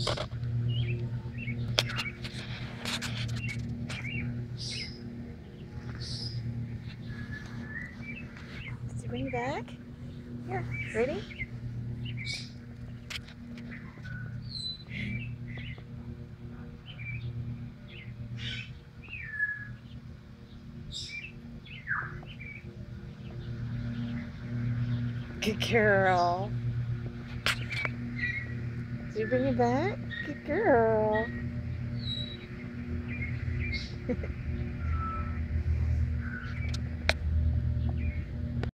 Does he bring back? Here, ready? Good girl. Did you bring it back? Good girl.